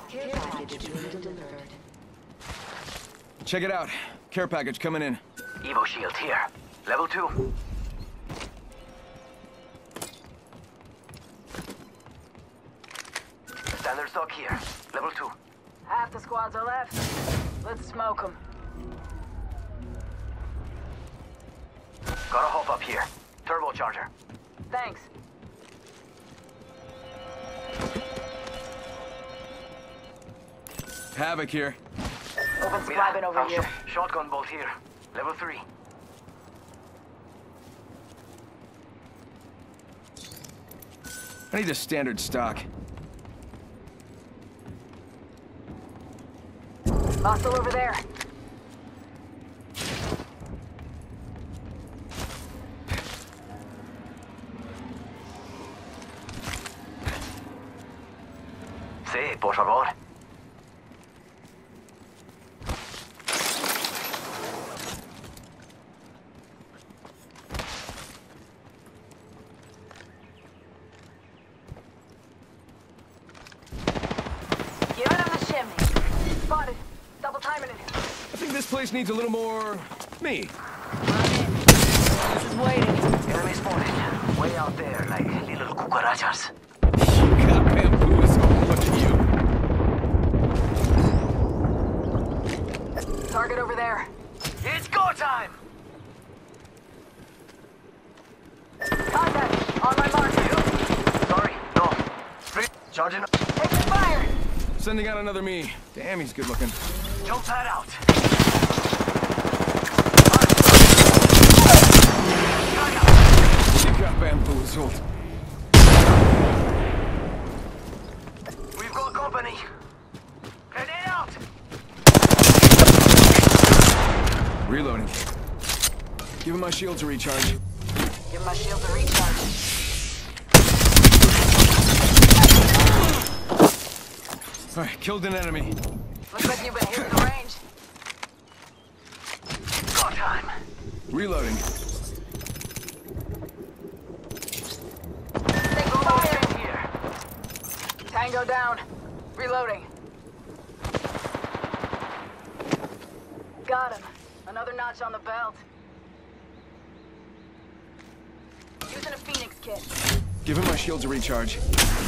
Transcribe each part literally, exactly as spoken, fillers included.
Care package being delivered. Check it out. Care package coming in. Evo shield here. Level two. Standard stock here. Level two. Half the squads are left. Let's smoke them. Got a hop up here. Turbocharger. Thanks. Havoc here. Open supply bin over Found here. sh- shotgun bolt here. Level three. I need a standard stock. Hostile over there. Sí, por favor. Give it on the chimney. Spotted. Double timing it. I think this place needs a little more... me. This is waiting. Enemy spotted. Way out there, like little cucarachas. God, bamboozled. Look at you. Target over there. It's go time! Contact. On my mark. Sorry, no. Free. Charging up. Taking fire. Sending out another me. Damn, he's good looking. Jump pad out. She got bamboozled. We've got company. Grenade out! Reloading. Give him my shield to recharge. Give my shield a recharge. Alright, killed an enemy. Looks like you've been hitting the range. Go time. Reloading. Take fire. Here. Tango down. Reloading. Got him. Another notch on the belt. Using a Phoenix kit. Give him my shield to recharge.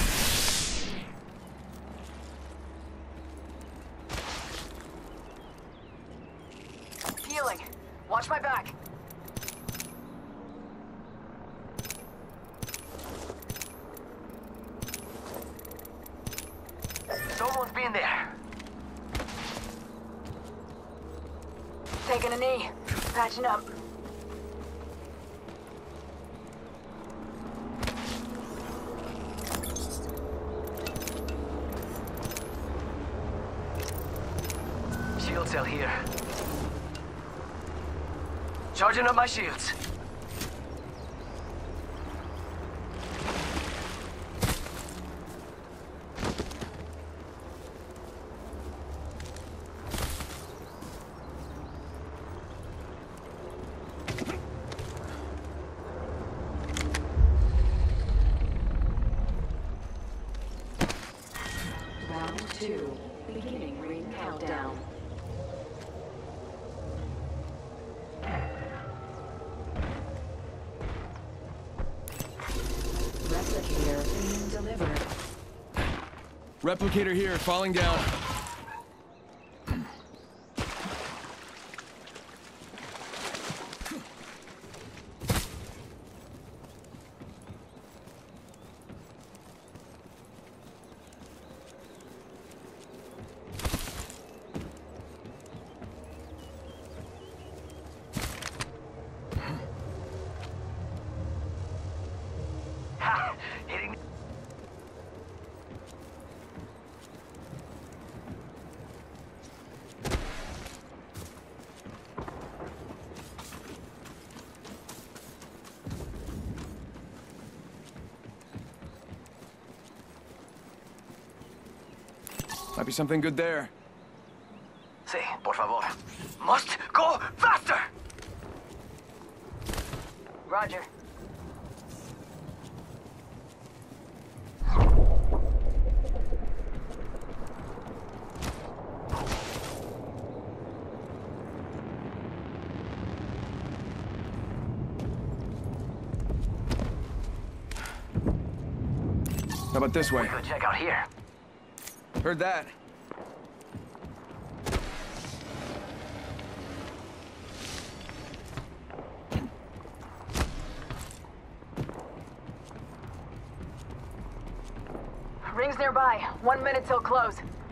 Healing. Watch my back. Someone's been there. Taking a knee. Patching up. Shield cell here. Charging up my shields. Round two. Beginning ring countdown. Replicator being delivered. Replicator here, falling down. Ha! Hitting. Might be something good there. Sí, por favor. Must go faster! Roger. about this way? We could check out here. Heard that. Rings nearby. One minute till close.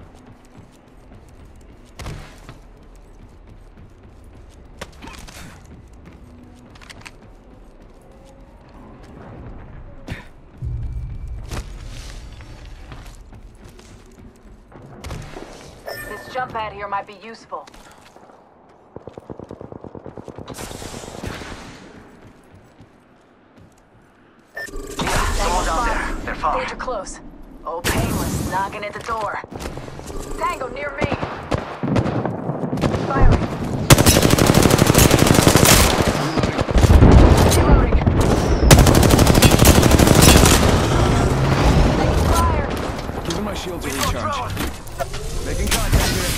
This jump pad here might be useful. Someone's out there. They're far. Danger close. Oh, painless. Knocking at the door. Tango near me. Firing. Reloading. Taking fire. Giving my shields a recharge. Making contact here.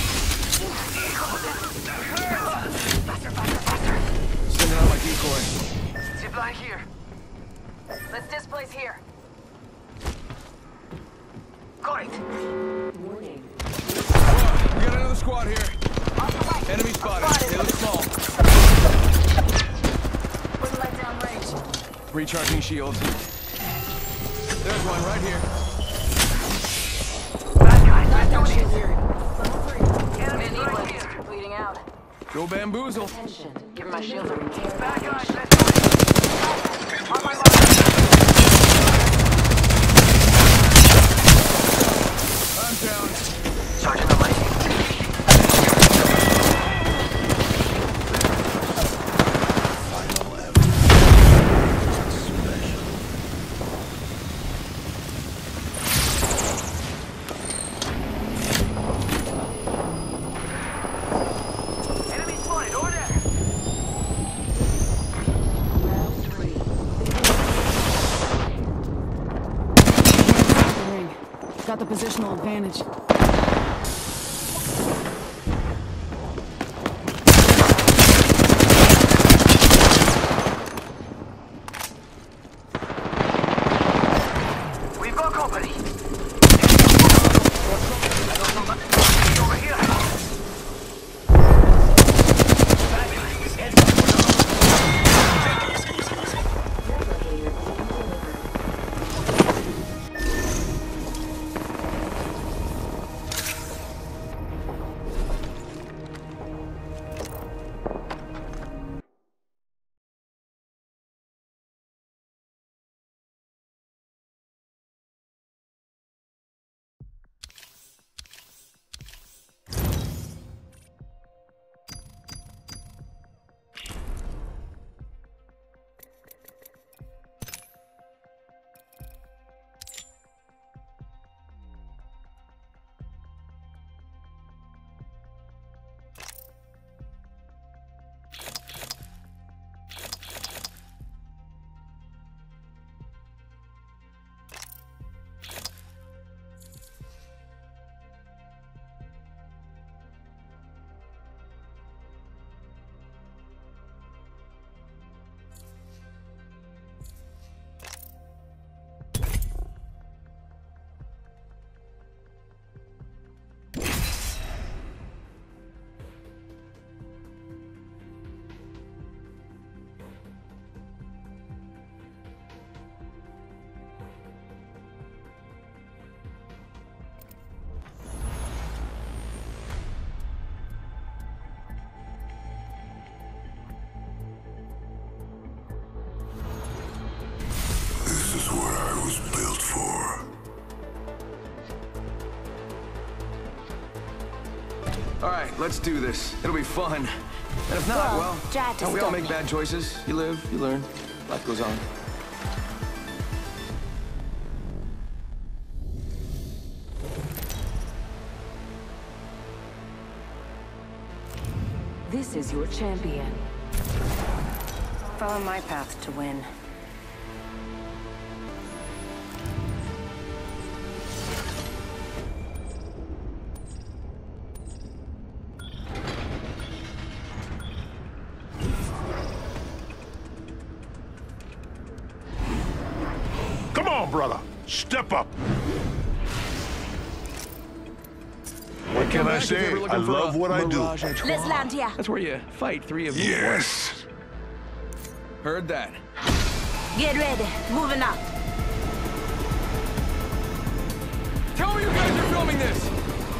Faster, faster, faster. Sending out my decoy. Zipline here. Let's displace here. Got it. Warning. Whoa, we got another squad here. Off the right. Enemy spotted. They look small. Wouldn't let down range. Recharging shields. There's one right here. Bad guys, let's do Shit this. here. Enemies Need right one. here. Bleeding out. Go bamboozle. Attention. Give my shield a Delivering care Bad package. guys, let's do this. On my mark. I'm down. Sergeant, I'm ready. Enemy spotted, over there. Round three. Ring. Got the positional advantage. We've got company. Over here. Bad guys, heads up. Replicator being delivered. This is what I was built for. All right, let's do this. It'll be fun. And if not, Well, well, try to don't we all stop make me. bad choices. You live, you learn. Life goes on. This is your champion. Follow my path to win. Come on, brother. Step up. What can come I back if you're say? ever looking I for love a what I do. Mirage à Trois. Let's land here. That's where you fight three of me at once. Yes. Heard that. Get ready. Moving up. Tell me you guys are filming this!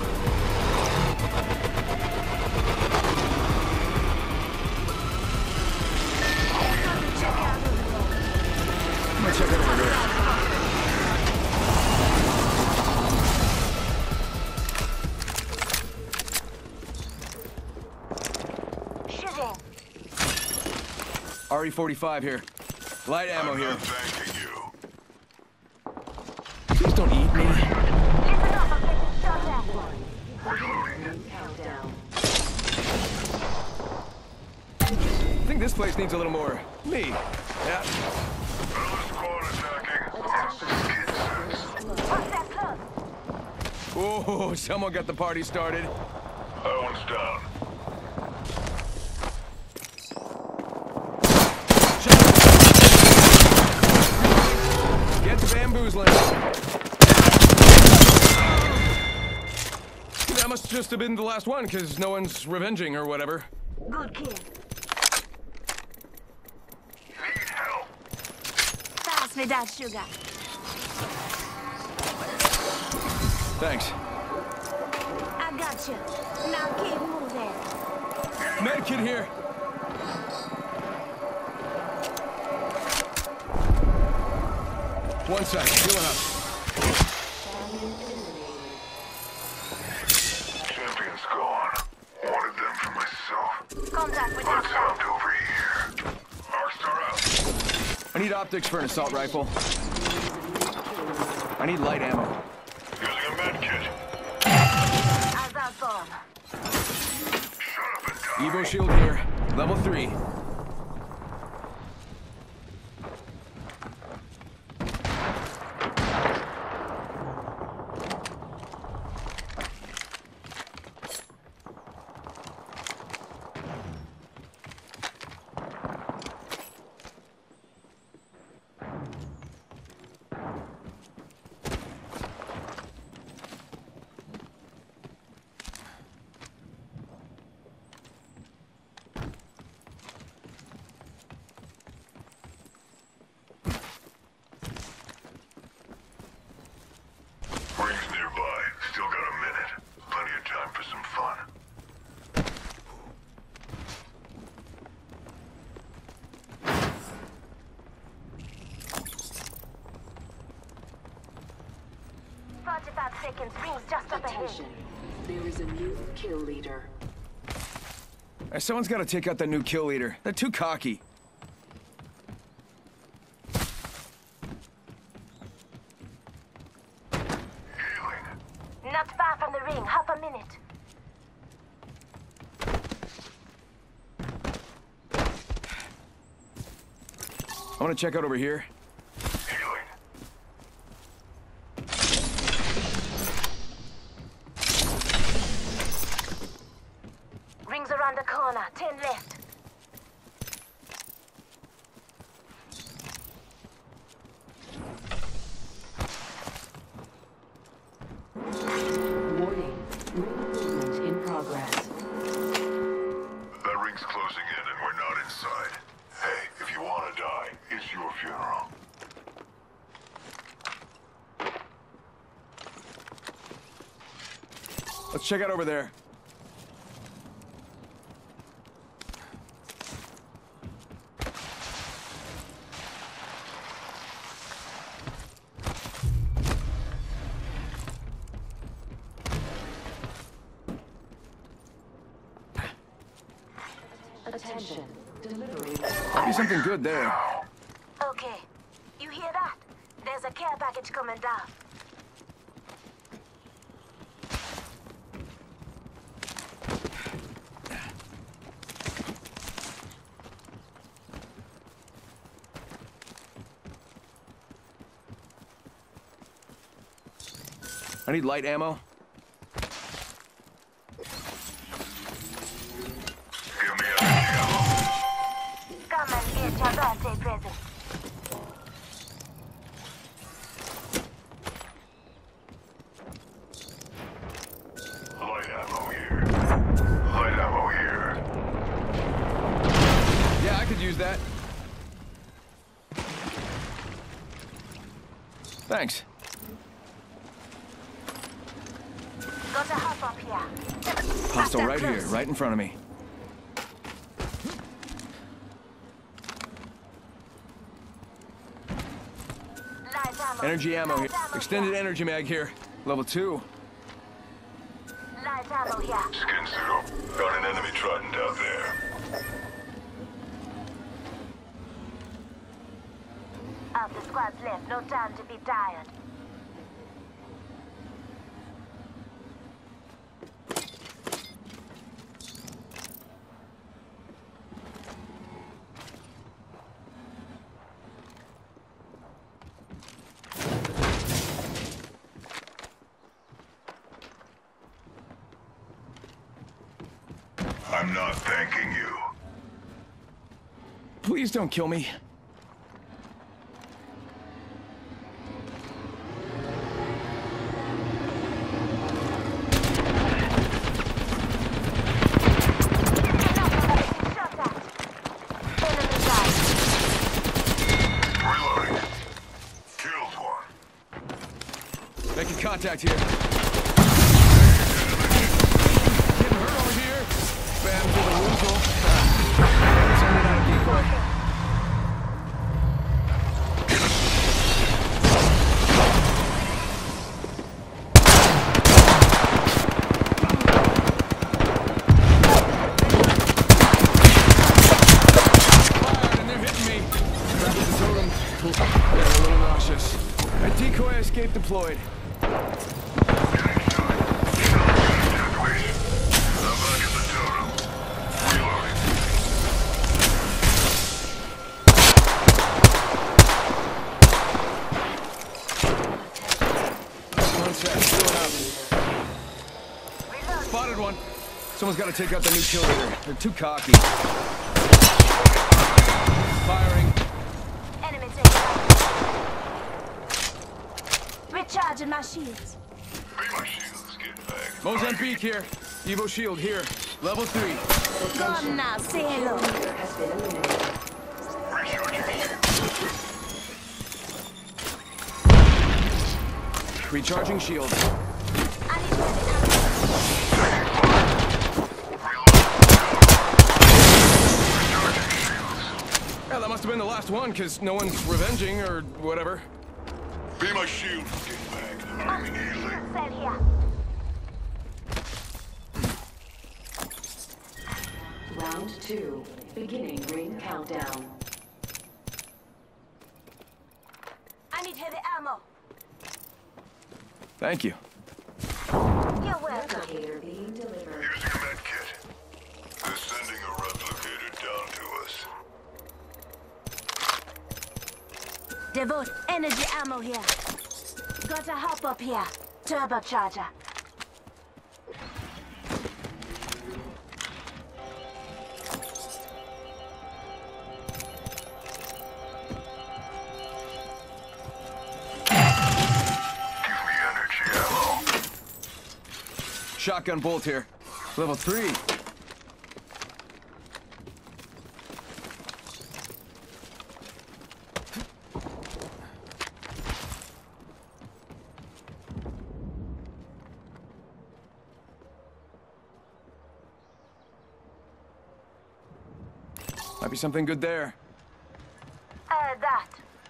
I'm gonna check it over here. Shooting. R E forty-five here. Light ammo I'm here. not thanking you. Please don't eat me. Listen up. I'm getting shot at. Ring countdown. I think this place needs a little more me. Yeah. Another squad attacking. What's that close? Oh, someone got the party started. That one's down. Get to bamboozling. That must just have been the last one, because no one's revenging or whatever. Good kid. Need help. Pass me that sugar. Thanks. I got you. Now keep moving. Medkit here. One sec, healing up. Champion's gone. Wanted them for myself. Contact with Let's Arkstar. out over here. Arkstar out. I need optics for an assault rifle. I need light ammo. Using a med kit. As that bomb. Shut up and die. Evo shield here. Level three. Rings nearby. Still got a minute. Plenty of time for some fun. forty-five seconds. Rings just up ahead. Attention. There is a new kill leader. Uh, Someone's got to take out that new kill leader. They're too cocky. Healing. Not far from the ring. Half a minute. I want to check out over here. Healing. Rings around the corner. Ten left. Warning. Ring movement in progress. That ring's closing in and we're not inside. Hey, if you want to die, it's your funeral. Let's check out over there. Attention. Delivery. Might be something good there. Okay. You hear that? There's a care package coming down. I need light ammo. Give me a ammo. Come and get your birthday present. Light ammo. Thanks. Got a hop up here. Hostile right close. here, right in front of me. Light ammo. Energy ammo here. Light ammo Extended here. energy mag here. Level two. Light ammo here. Skin suit up. Got an enemy trident out there. Half the squad's left. No time to be tired. I'm not thanking you. Please don't kill me. Shot that. Enemy died. Reloading. Killed one. Making contact here. Getting hurt over here. Bam to the weasel. Sending out a decoy. Fired and they're hitting me. Back with the totem. They're a little nauseous. A decoy escape deployed. One sec, healing up. Spotted one. Someone's got to take out the new kill leader. They're too cocky. Firing. Enemy taken out. Recharging my shields. Be my shield, skin bag. Mozambique here. Evo shield here. Level three. Come now, say hello. Leader has been eliminated. Recharging shield. Recharging shield. I need to Yeah, that must have been the last one, because no one's revenging or whatever. Be my shield, skin bag. I'm healing. cell here. Round two. Beginning ring countdown. I need heavy ammo. Thank you. You're welcome. Replicator being delivered. Using a med kit. They're sending a replicator down to us. Devote energy ammo here. Got a hop up here. Turbocharger. Give me energy ammo. Shotgun bolt here. Level three. Might be something good there. Uh, that.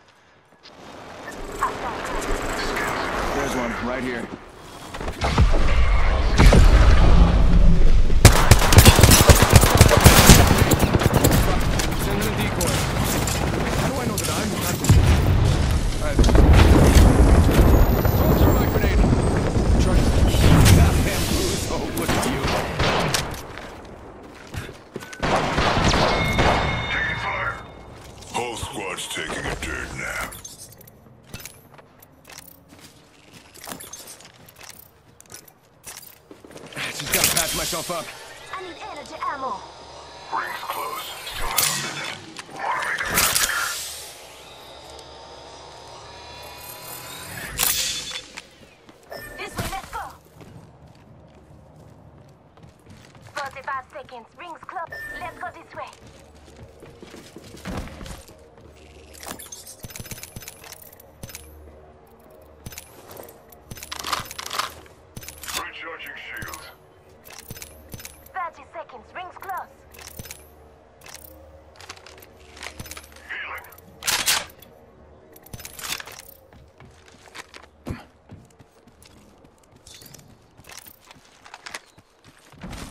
There's one, right here. Send in a decoy. How do I know that I'm not... Alright. Throw a thermite grenade. Charge. That bamboo. Oh, look at you. Taking fire. Whole squad's taking a dirt nap. Just gotta patch myself up. I need energy ammo. Ring's close. Still have a minute. Wanna make a massacre? This way, let's go. forty-five seconds. Rings close. Let's go this way.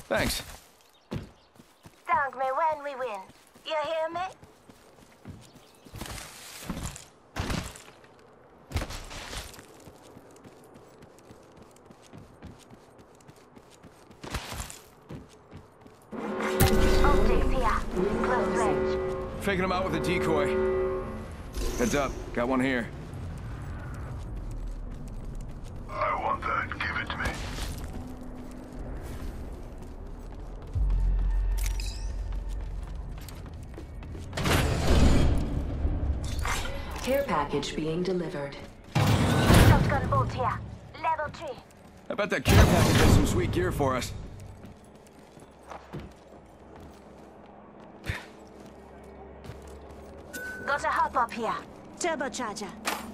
Thanks. Thank me when we win. You hear me? Optics here. Close range. Faking him out with a decoy. Heads up. Got one here. I want that. Give it to me. Care package being delivered. Shotgun bolt here. Level three. I bet that care package has some sweet gear for us. Got a hop up here. Turbocharger.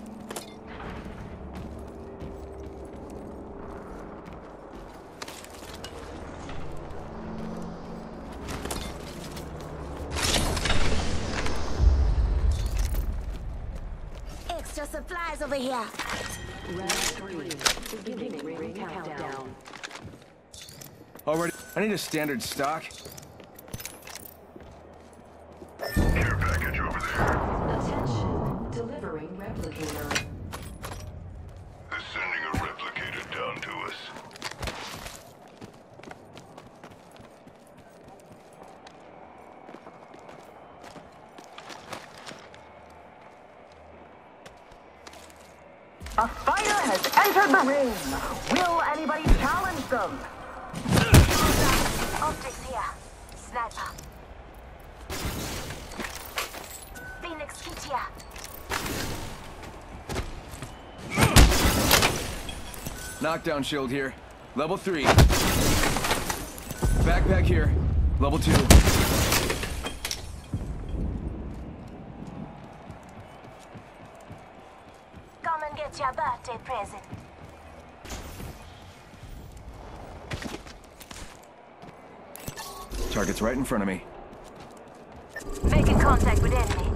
Extra supplies over here. Round three. Beginning ring countdown. Already. I need a standard stock. Care package over there. Attention. Delivering replicator. They're sending a replicator down to us. A fighter has entered the ring. Will anybody challenge them? Optics here. Sniper. Phoenix kit here. Knockdown shield here. Level three. Backpack here. Level two. Come and get your birthday present. Target's right in front of me. Making contact with enemy.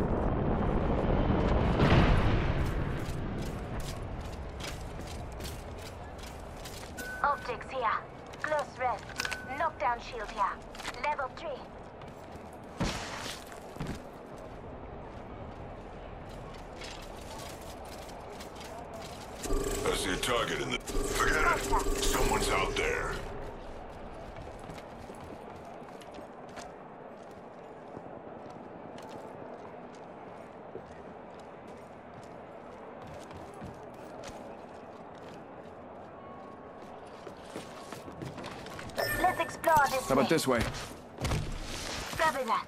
Optics here. Close range. Knockdown shield here. Level three. I see a target in the... Forget it. Someone's out there. Let's explore this How about way. this way? Copy that.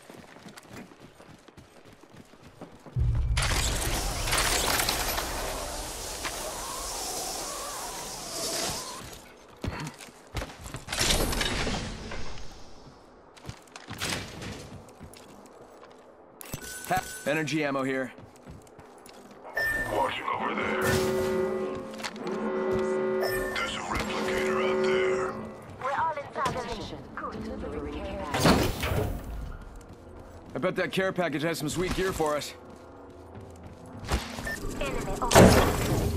Ha energy ammo here. Watching over there. There's a replicator out there. We're all inside the ring. Attention. Good. Delivering care package. I bet that care package has some sweet gear for us. Enemy over there.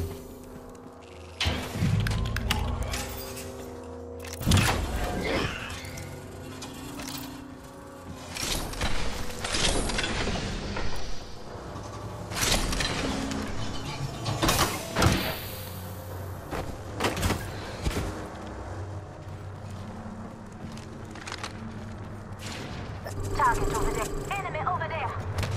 Target over there. Enemy over there.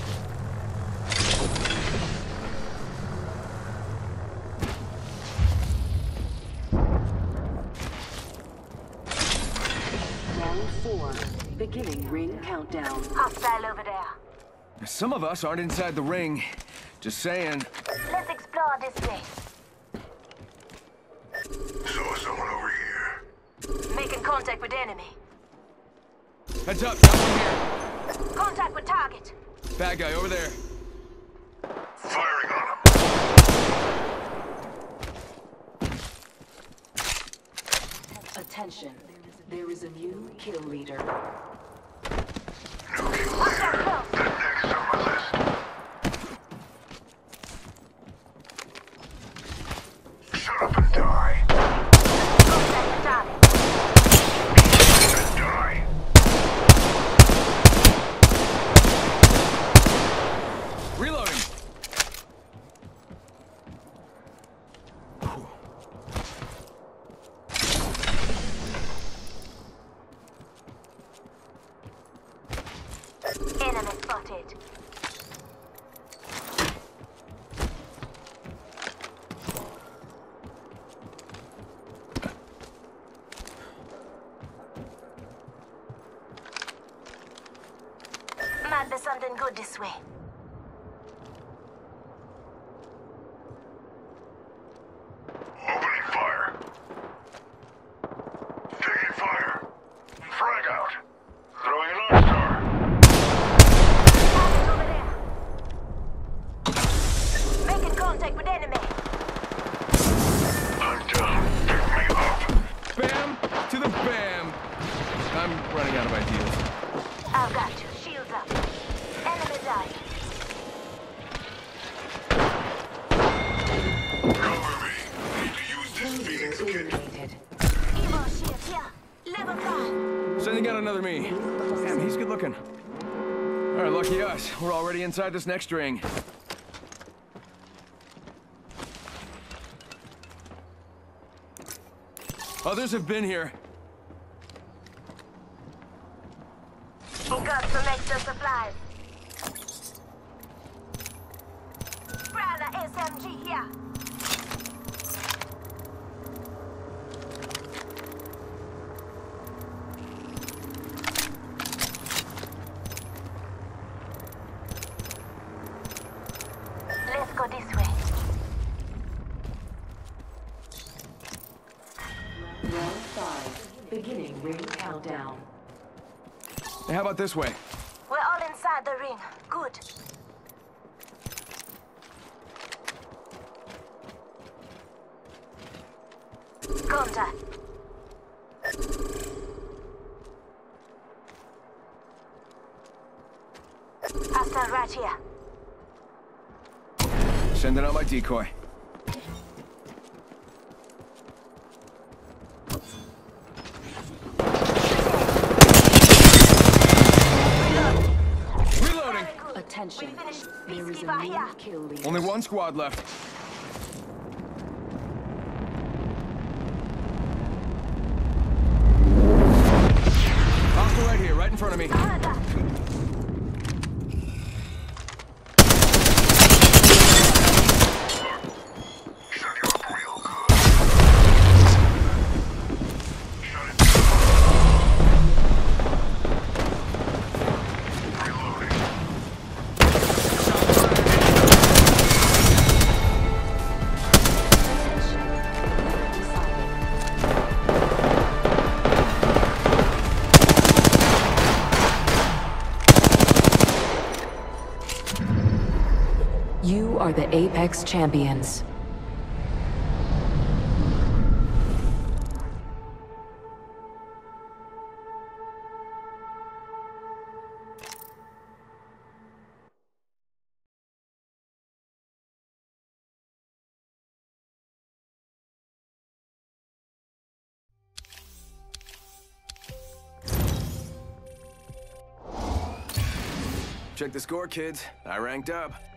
Round four. Beginning ring countdown. Hostile over there. Some of us aren't inside the ring. Just saying. Let's explore this way. Saw someone over here. Making contact with enemy. Heads up. Got one here. Contact with target. Bad guy over there. Firing on him. Attention. There is a new kill leader. No kill leader. That next on my list. Shut up and die. Contact with target. inside. Might be something good this way. Opening fire. Taking fire. Frag out. Throwing an arc star. Target over there. Making contact with enemy. I'm down. Pick me up. Bam! To the bam! I'm running out of ideas. I've got you. Shields up. Enemy died. Cover me. Need to use this Phoenix kit. Evo shield here. Level five. Sending out another me. Damn, he's good looking. All right, lucky us. We're already inside this next ring. Others have been here. Got some extra supplies. Prowler S M G here. Let's go this way. Round five. Beginning ring countdown. Hey, how about this way? We're all inside the ring. Good. Contact. Hostile right here. Sending out my decoy. Reloading! Attention. We finished. There is a Peacekeeper new here. kill leader. Only one squad left. Hostile right here, right in front of me. Contact. Shut you up real good. Shut it down. Reloading. You are the Apex Champions. Check the score, kids. I ranked up.